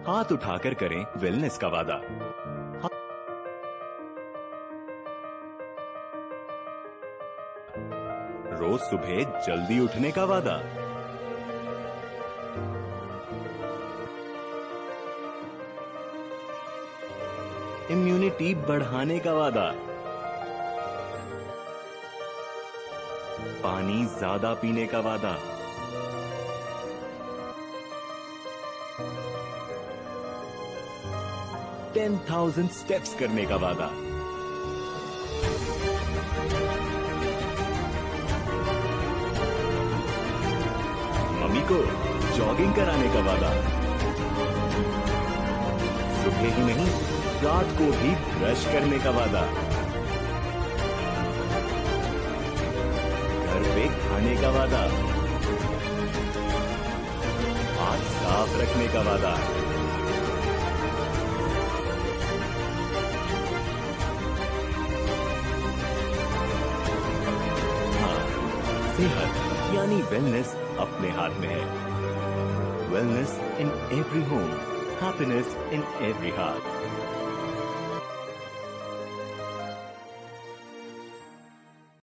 हाथ उठाकर करें वेलनेस का वादा। रोज सुबह जल्दी उठने का वादा। इम्यूनिटी बढ़ाने का वादा। पानी ज्यादा पीने का वादा। 10,000 स्टेप्स करने का वादा। मम्मी को जॉगिंग कराने का वादा। सुबह ही नहीं, रात को भी ब्रश करने का वादा। घर पे खाने का वादा। हाथ साफ रखने का वादा। सेहत यानी वेलनेस अपने हाथ में है। Wellness in every home, happiness in every heart.